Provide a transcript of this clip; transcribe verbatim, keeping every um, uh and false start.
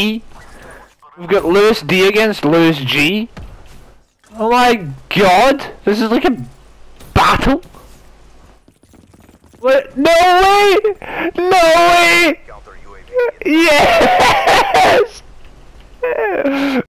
G. We've got Lewis D against Lewis G. Oh my god! This is like a battle! What? No way! No way! Yes!